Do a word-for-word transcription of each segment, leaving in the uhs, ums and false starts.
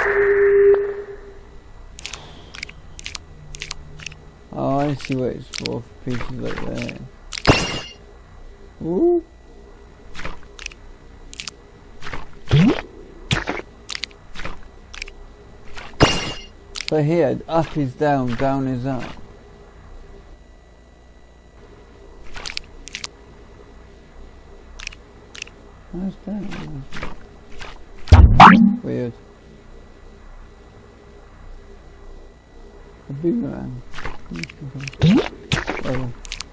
Oh, I see what it's for, for pieces like that. Ooh. So here, up is down, down is up. How's that? Weird. A boomerang. Oh.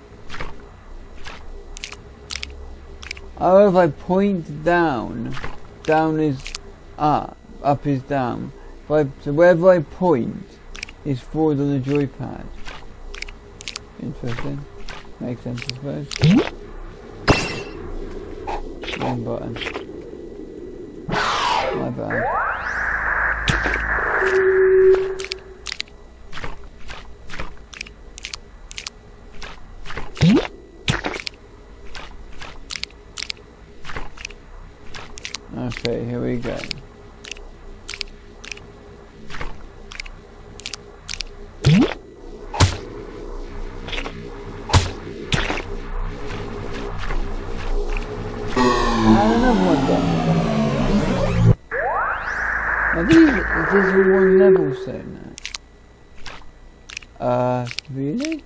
Oh, if I point down, down is up, up is down. If I, so wherever I point is forward on the joypad. Interesting. Makes sense, I suppose. Wrong button. My bad. Okay, here we go. Now these, these are one level so now. Uh, really?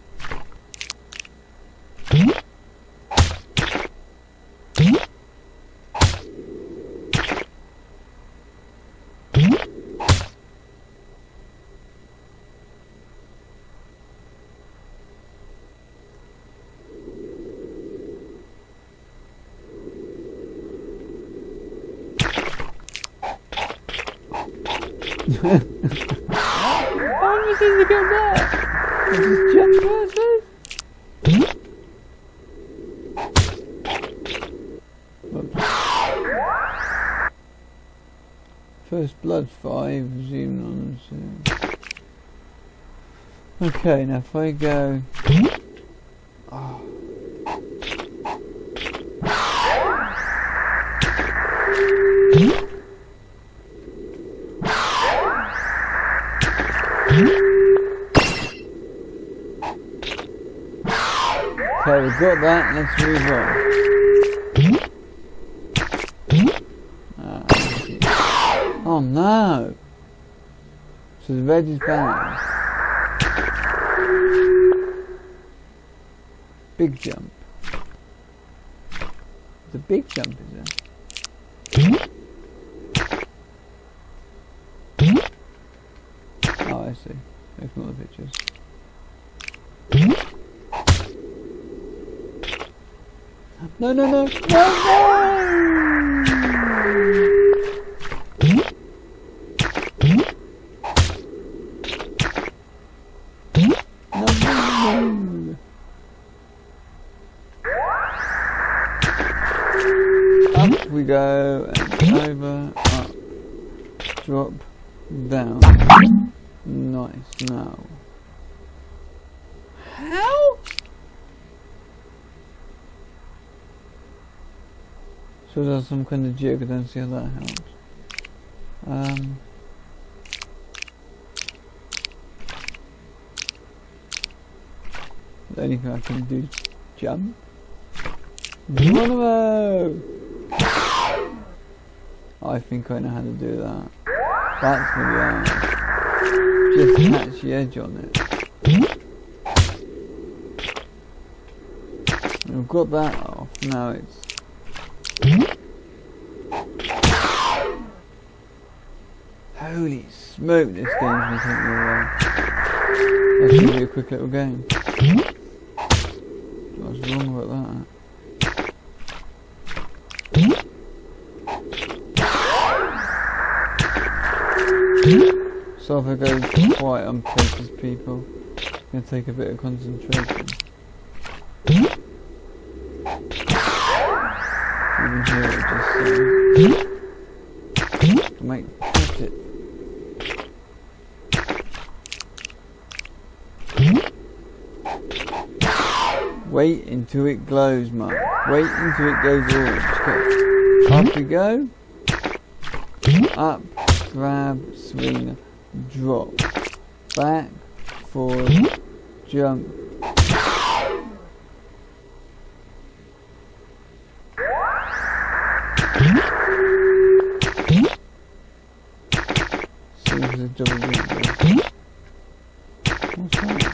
How am I supposed to get that? I just jump first. First blood five, zoom on zoom. Okay, now if I go. Oh. Okay, we've got that, let's move on. Uh, oh no! So the red is bad. Big jump. The big jump is there. Oh, I see. Ignore the pictures. No, no, no, no, no! No, no. Up we go, and over, up, drop, down. Nice, now. How? So there's some kind of jig, I don't see how that helps. Um, the only thing I can do is jump. Geronimo! I think I know how to do that. That's gonna be hard. Just catch the edge on it. We've got that off, now it's holy smoke, this game's gonna take me a while. That's gonna be a quick little game. What's wrong with that? So if I go quiet on places, people, it's gonna take a bit of concentration. Even here, it just uh, might catch it. Wait until it glows, Mark. Wait until it goes orange. Up we go. Up, grab, swing, drop. Back, forward, jump. So this is a double jump. What's that?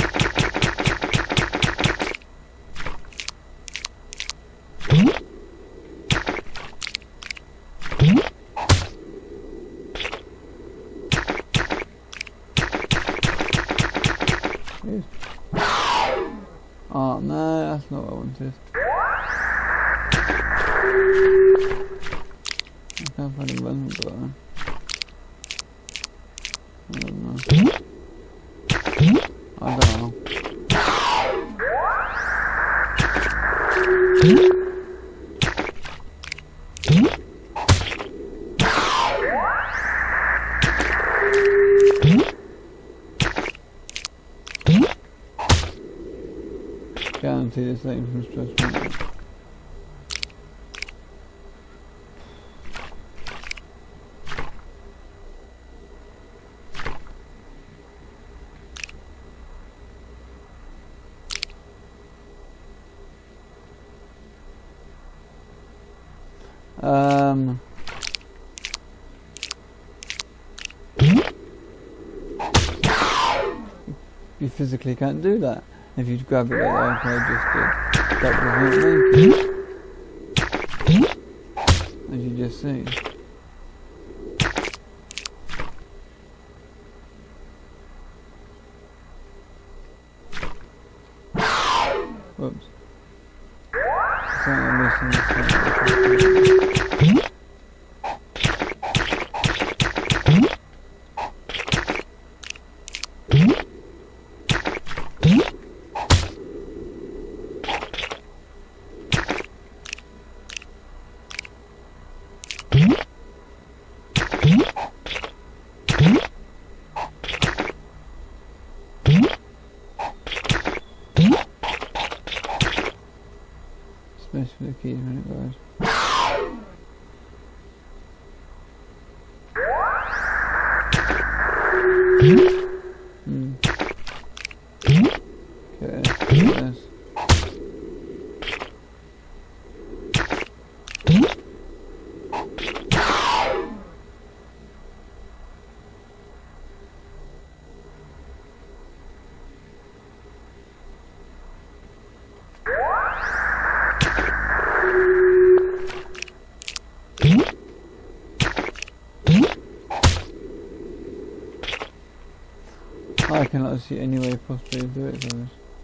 Oh no, that's not what I wanted. I can't find a run button. I don't know. I don't know. Guarantee this ain't from stress. Um. You physically can't do that. If you grab it like that, I just did, that does not make it. As you just see. Whoops. Something I'm missing. Space for the keys when it goes. Hmm. Okay, yes. I cannot see any way possibly to do it for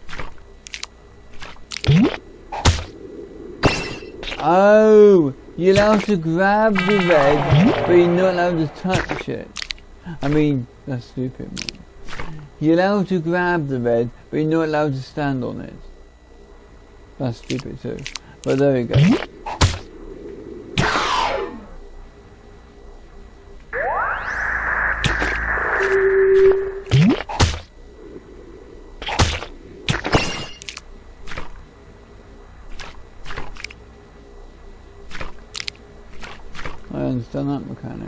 this. Oh! You're allowed to grab the red, but you're not allowed to touch it. I mean, that's stupid, man. You're allowed to grab the red, but you're not allowed to stand on it. That's stupid too. But there we go. I understand that mechanic.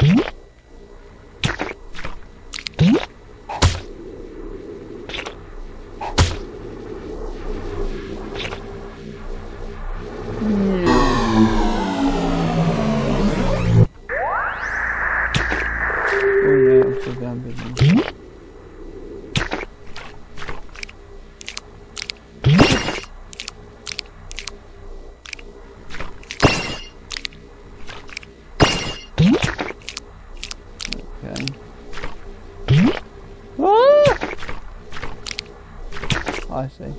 I see.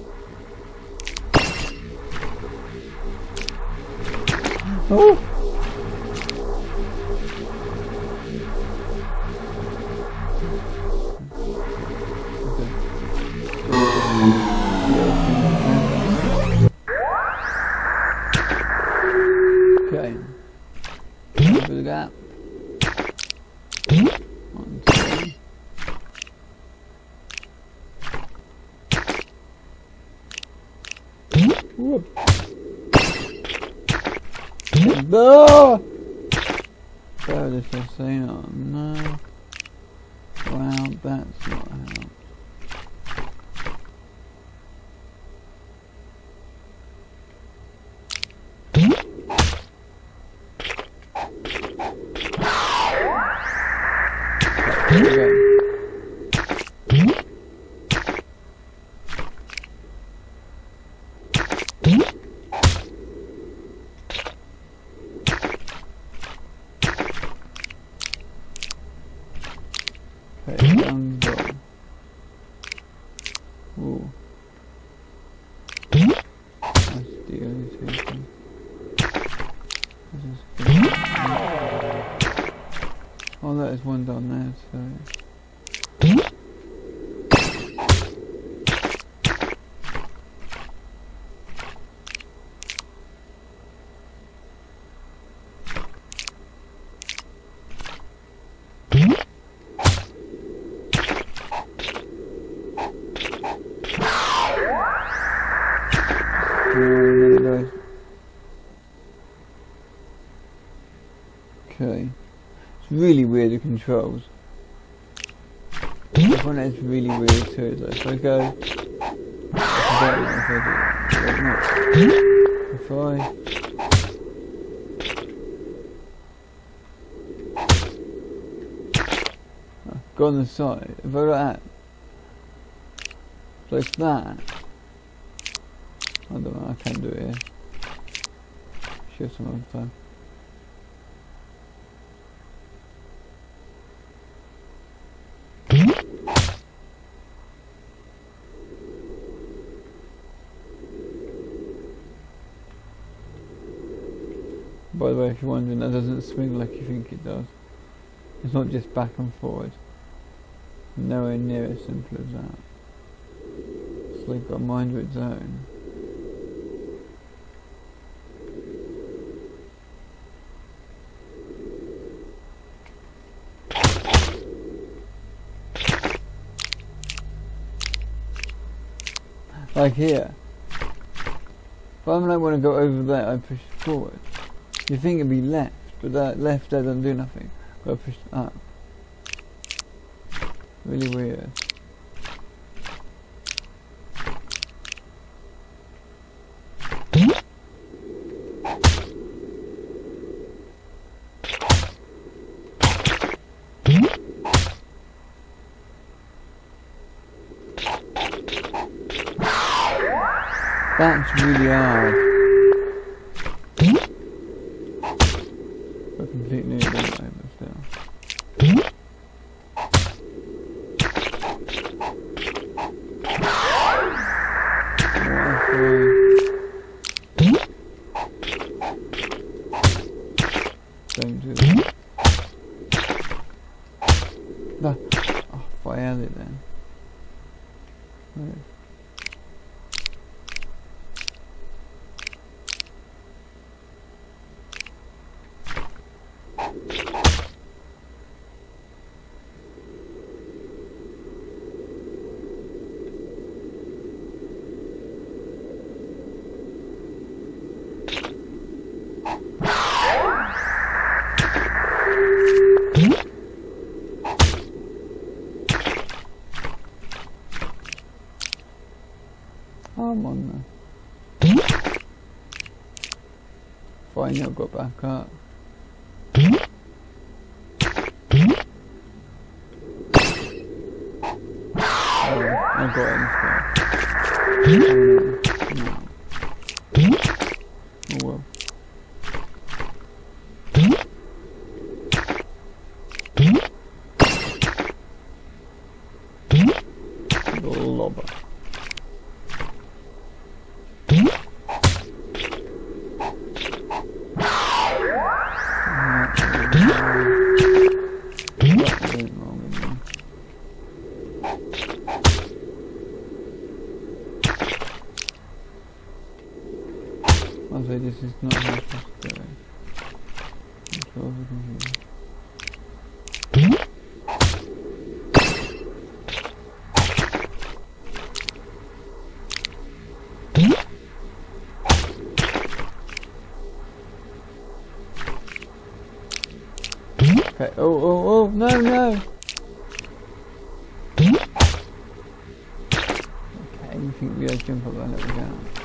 Oh! Okay. Through the gap. One, two. Whoop. Oh! Bear this I say, oh no. Wow, that's not helped. There we go. Okay, down go. Ooh. That's the irritating. Oh, that is one down there, so. Okay. It's really weird, the controls. This one is really weird too, though. So I go... I don't know if I do it. If I... Oh, go on the side. If I go like that. Like that. I don't know, I can't do it here. Show some other time. By the way, if you're wondering, that doesn't swing like you think it does. It's not just back and forward. Nowhere near as simple as that. It's like got a mind of its own. Like here. If I'm like want to go over there, I push forward. You think it'd be left, but that left there doesn't do nothing. But I push up. Really weird. That's really hard. I completely didn't know this still. Don't do that. No. Oh, if I had it then. Right. I'm on there. Finally I got back up. Oh, I got it instead. Oh no. No. Oh well. Little lobber. I'll say this is not how it's supposed to go. Let's go over here. Okay. Oh, oh, oh, no, no. Okay, you think we'll jump up and let me down?